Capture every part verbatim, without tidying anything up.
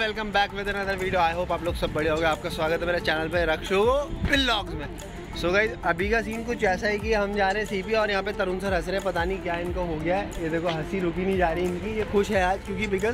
Welcome back with another video. I hope आप लोग सब बढ़िया होगा। आपका स्वागत है मेरे चैनल पे रक्षो व्लॉग्स में। सो गाइस अभी का सीन कुछ ऐसा है कि हम जा रहे हैं सीपी और यहाँ पे तरुण सर हंस रहे हैं, पता नहीं क्या इनको हो गया है। ये देखो हंसी रुकी नहीं जा रही इनकी। ये खुश है आज क्योंकि बिकॉज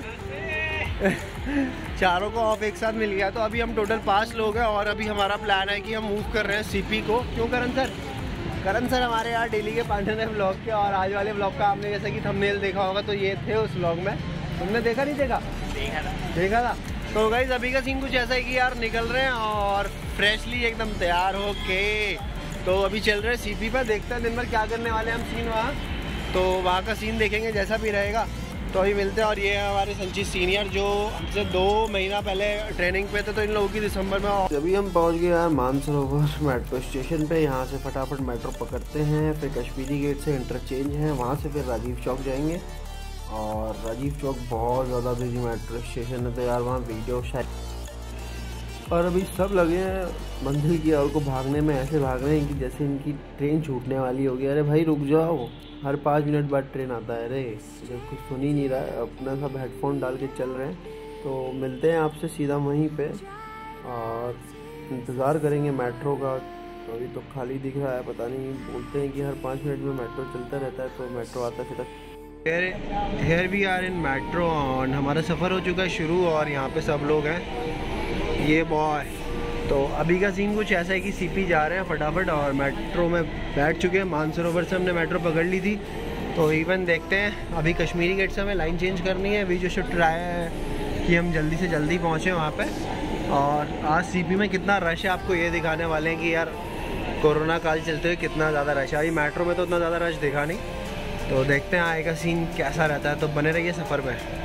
चारों को ऑफ एक साथ मिल गया। तो अभी हम टोटल पाँच लोग हैं और अभी हमारा प्लान है कि हम मूव कर रहे हैं सीपी को। क्यों करण सर? करण सर हमारे यहाँ डेली के पार्टनर है ब्लॉग के, और आज वाले ब्लॉग का आपने जैसा कि थंबनेल देखा होगा तो ये थे उस ब्लॉग में। तुमने देखा नहीं देखा? देखा था देखा था तो गाइस अभी का सीन कुछ ऐसा है कि यार निकल रहे हैं और फ्रेशली एकदम तैयार हो के तो अभी चल रहे हैं सीपी पर। देखते हैं दिन भर क्या करने वाले हैं हम सीन वहाँ, तो वहाँ का सीन देखेंगे जैसा भी रहेगा। तो अभी मिलते हैं। और ये है हमारे संचित सीनियर जो हमसे दो महीना पहले ट्रेनिंग पे थे, तो इन लोगों की दिसंबर में। अभी हम पहुँच गए यार मानसरोवर मेट्रो स्टेशन पे। यहाँ से फटाफट मेट्रो पकड़ते हैं, फिर कश्मीरी गेट से इंटरचेंज है, वहाँ से फिर राजीव चौक जाएंगे। और राजीव चौक बहुत ज़्यादा बिजी मेट्रो स्टेशन है, तो यार वहाँ वीडियो शायद। और अभी सब लगे हैं मंदिर की ओर को भागने में, ऐसे भाग रहे हैं कि जैसे इनकी ट्रेन छूटने वाली होगी। अरे भाई रुक जाओ, हर पाँच मिनट बाद ट्रेन आता है। अरे जब कुछ सुन ही नहीं रहा है, अपना सब हेडफोन डाल के चल रहे हैं। तो मिलते हैं आपसे सीधा वहीं पे और इंतज़ार करेंगे मेट्रो का। तो अभी तो खाली दिख रहा है, पता नहीं, बोलते हैं कि हर पाँच मिनट में मेट्रो चलता रहता है, तो मेट्रो आता फिर। Here we are in metro और हमारा सफ़र हो चुका है शुरू। और यहाँ पे सब लोग हैं, ये बॉय। तो अभी का सीन कुछ ऐसा है कि सीपी जा रहे हैं फटाफट और मेट्रो में बैठ चुके हैं। मानसरोवर से हमने मेट्रो पकड़ ली थी, तो इवन देखते हैं। अभी कश्मीरी गेट से हमें लाइन चेंज करनी है। अभी जो शुड ट्राई है कि हम जल्दी से जल्दी पहुँचें वहाँ पे। और आज सीपी में कितना रश है आपको ये दिखाने वाले हैं कि यार कोरोना काल चलते हुए कितना ज़्यादा रश है। अभी मेट्रो में तो उतना ज़्यादा रश देखा नहीं, तो देखते हैं आएगा सीन कैसा रहता है। तो बने रहिए सफ़र में।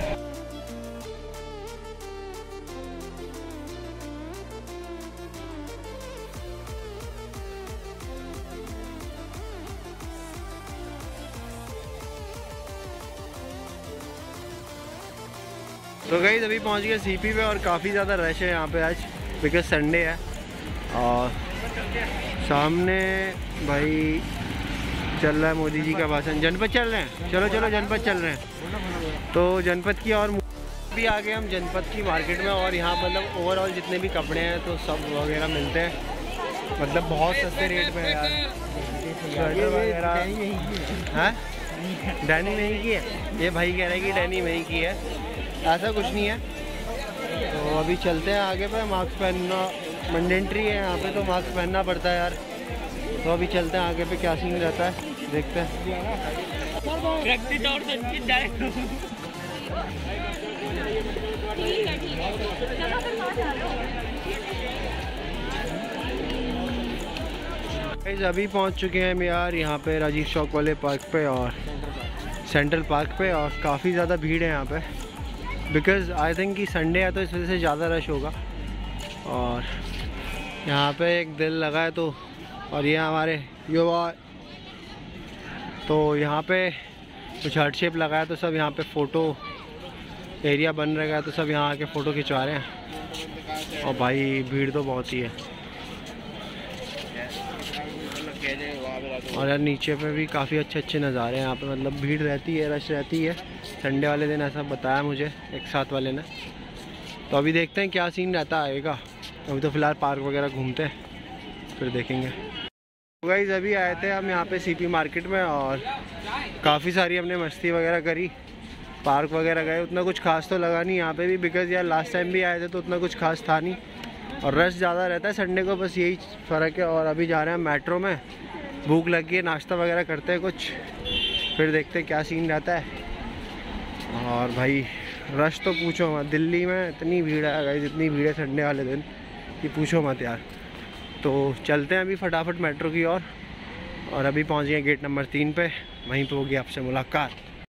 तो गाइस अभी पहुंच गए सीपी पे और काफ़ी ज़्यादा रश है यहाँ पे आज, बिकॉज संडे है। और सामने भाई चल रहा है मोदी जी का भाषण। जनपद चल रहे हैं, चलो चलो जनपद चल रहे हैं। तो जनपद की और भी आ गए हम जनपद की मार्केट में। और यहाँ मतलब ओवरऑल जितने भी कपड़े हैं तो सब वगैरह मिलते हैं, मतलब बहुत सस्ते रेट में यार। स्वेटर वगैरह हैं, डैनी नहीं की है, ये भाई कह रहे हैं कि डैनी नहीं की है, ऐसा कुछ नहीं है। तो अभी चलते हैं आगे पे। मास्क पहनना मैंडेटरी है यहाँ पे, तो मास्क पहनना पड़ता है यार। तो अभी चलते हैं आगे पे क्या सीन रहता है, देखते हैं। अभी पहुंच चुके हैं हम यार यहाँ पे राजीव चौक वाले पार्क पे और सेंट्रल पार्क पे। और काफ़ी ज़्यादा भीड़ है यहाँ पे, बिकॉज़ आई थिंक कि संडे है तो इस वजह से ज़्यादा रश होगा। और यहाँ पे एक दिल लगा है तो, और ये हमारे युवा, तो यहाँ पे कुछ हार्ट शेप लगा है, तो सब यहाँ पे फ़ोटो एरिया बन रहेगा है, तो सब यहाँ आके फ़ोटो खिंचवा रहे हैं। और भाई भीड़ तो बहुत ही है। और यार नीचे पे भी काफ़ी अच्छे अच्छे नज़ारे हैं यहाँ पे, मतलब भीड़ रहती है, रश रहती है संडे वाले दिन, ऐसा बताया मुझे एक साथ वाले ने। तो अभी देखते हैं क्या सीन रहता आएगा। अभी तो फ़िलहाल पार्क वगैरह घूमते हैं, फिर देखेंगे। तो गाइस अभी आए थे हम यहाँ पे सीपी मार्केट में और काफ़ी सारी हमने मस्ती वगैरह करी, पार्क वगैरह गए। उतना कुछ खास तो लगा नहीं यहाँ पे भी, बिकॉज़ यार लास्ट टाइम भी आए थे तो उतना कुछ खास था नहीं। और रश ज़्यादा रहता है संडे को, बस यही फ़र्क है। और अभी जा रहे हैं मेट्रो में, भूख लगी है, नाश्ता वगैरह करते हैं कुछ, फिर देखते हैं क्या सीन रहता है। और भाई रश तो पूछो मत, दिल्ली में इतनी भीड़ है गाइस, इतनी भीड़ है संडे वाले दिन कि पूछो मत यार। तो चलते हैं अभी फटाफट मेट्रो की ओर। और, और अभी पहुंच गए गेट नंबर तीन पे, वहीं पे होगी आपसे मुलाकात।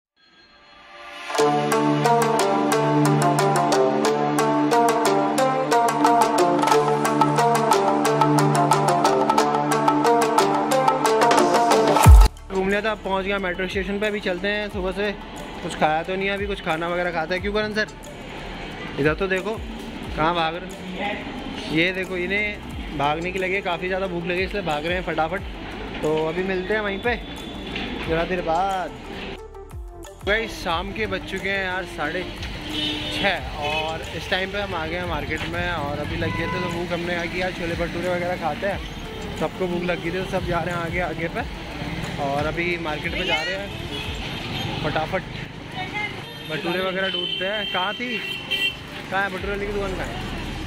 घूम लिया था, पहुंच गया मेट्रो स्टेशन पे। अभी चलते हैं, सुबह से कुछ खाया तो नहीं है, अभी कुछ खाना वगैरह खाता है। क्यों करण सर? इधर तो देखो कहाँ भाग रहे। ये देखो इन्हें भागने की लगी है, काफ़ी ज़्यादा भूख लगी इसलिए भाग रहे हैं फटाफट। तो अभी मिलते हैं वहीं पे ज़रा देर बाद। भाई शाम के बज चुके हैं यार साढ़े छः और इस टाइम पे हम आ गए हैं मार्केट में और अभी लग गए थे तो भूख हमने कहा कि यार छोले भटूरे वगैरह खाते हैं। सबको भूख लगी थी तो सब जा रहे हैं आगे आगे पे और अभी मार्केट में जा रहे हैं फटाफट भटूरे वगैरह ढूंढते हैं। कहाँ थी कहाँ है भटूरे वाली की दुकान? कहाँ है?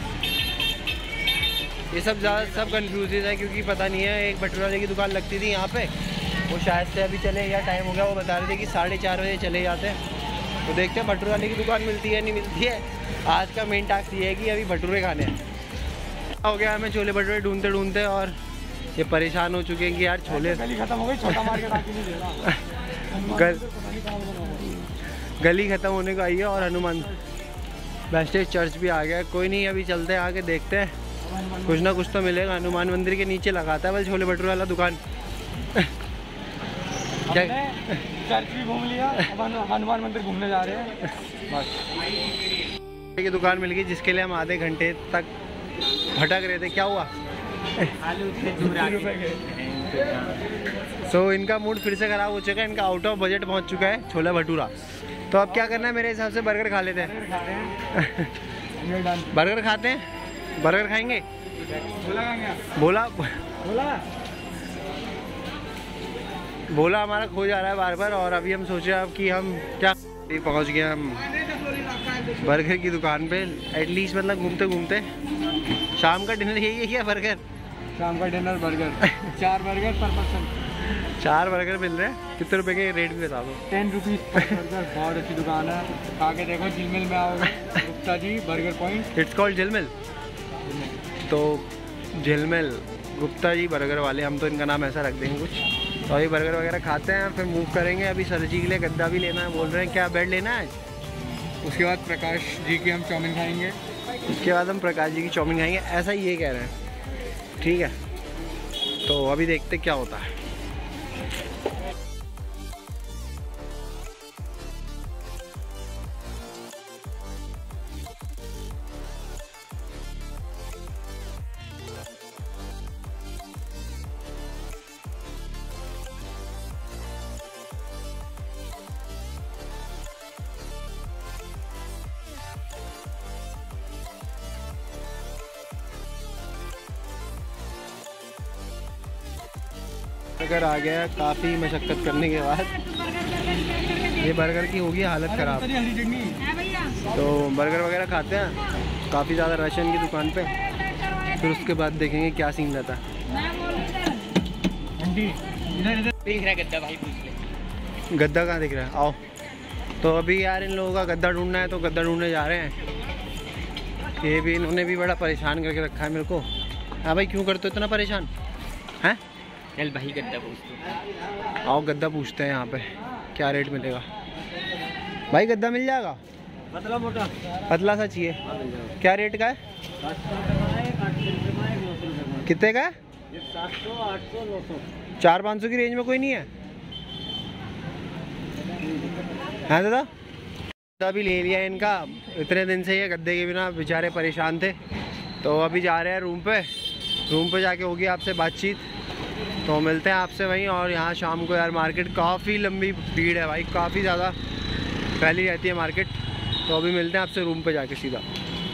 ये सब ज़्यादा सब कन्फ्यूज है क्योंकि पता नहीं है। एक भटूरे वाले की दुकान लगती थी यहाँ पे, वो शायद से अभी चले या टाइम हो गया। वो बता रहे थे कि साढ़े चार बजे चले जाते हैं। तो देखते हैं भटूरे वाले की दुकान मिलती है नहीं मिलती है। आज का मेन टास्क ये है कि अभी भटूरे खाने हैं। हो गया हमें छोले भटूरे ढूंढते ढूंढते और ये परेशान हो चुके हैं कि यार छोले गली खत्म हो गई, छोटा मार्केट आके नहीं दे रहा। गल, गली खत्म होने को आई है और हनुमान वेस्टेज चर्च भी आ गया। कोई नहीं अभी चलते हैं आगे देखते हैं कुछ ना कुछ तो मिलेगा। हनुमान मंदिर के नीचे लगाता है बल छोले भटूरे वाला दुकान। क्या चर्च भी घूम लिया, अब हनुमान मंदिर घूमने जा रहे हैं बस। की दुकान मिल गई जिसके लिए हम आधे घंटे तक भटक रहे थे। क्या हुआ? सो so, इनका मूड फिर से ख़राब हो चुका है। इनका आउट ऑफ बजट पहुंच चुका है छोला भटूरा। तो अब क्या करना है? मेरे हिसाब से बर्गर खा लेते हैं। बर्गर खाते हैं। बर्गर खाएंगे। बोला बोला बोला हमारा खो जा रहा है बार बार और अभी हम सोचे अब कि हम क्या पहुंच गए हम बर्गर की दुकान पे। एटलीस्ट मतलब घूमते घूमते शाम का डिनर यही है क्या? बर्गर शाम का डिनर बर्गर। चार बर्गर पर पर्सन। चार बर्गर मिल रहे हैं। कितने रुपए के रेट भी बता दो। Ten rupees burger. बहुत अच्छी दुकान है, आके देखो। झिलमिल में आओगे Gupta ji burger point. It's called Jhilmil. तो झिलमिल गुप्ता जी बर्गर वाले, हम तो इनका नाम ऐसा रख देंगे कुछ। तो अभी बर्गर वगैरह खाते हैं फिर मूव करेंगे। अभी सर जी के लिए गद्दा भी लेना है, बोल रहे हैं। क्या बेड लेना है? उसके बाद प्रकाश जी की हम चाउमीन खाएंगे। उसके बाद हम प्रकाश जी की चाउमीन खाएंगे, ऐसा ही ये कह रहे हैं। ठीक है तो अभी देखते क्या होता है। बर्गर आ गया काफ़ी मशक्क़त करने के बाद। ये बर्गर की होगी हालत ख़राब। तो बर्गर वगैरह खाते हैं, काफ़ी ज़्यादा रश है इनकी दुकान पे। फिर उसके बाद देखेंगे क्या सीन रहता है। गद्दा भाई पूछ ले। गद्दा कहाँ दिख रहा है? आओ। तो अभी यार इन लोगों का गद्दा ढूंढना है तो गद्दा ढूंढने जा रहे हैं। ये भी इन्होंने भी बड़ा परेशान करके रखा है मेरे को। हाँ भाई क्यों करते हो इतना परेशान हैं? चल भाई गद्दा पूछते। आओ गद्दा पूछते हैं यहाँ पे क्या रेट मिलेगा। भाई गद्दा मिल जाएगा? पतला मोटा पतला सा चाहिए। क्या रेट का है? कितने का है? सात सौ आठ सौ नौ सौ चार पाँच सौ की रेंज में कोई नहीं है? हाँ दादा गद्दा भी ले लिया इनका। इतने दिन से ये गद्दे के बिना बेचारे परेशान थे। तो अभी जा रहे हैं रूम पे। रूम पे जाके होगी आपसे बातचीत। तो मिलते हैं आपसे वहीं। और यहाँ शाम को यार मार्केट काफ़ी लंबी भीड़ है भाई, काफ़ी ज़्यादा फैली रहती है मार्केट। तो अभी मिलते हैं आपसे रूम पे जाके सीधा।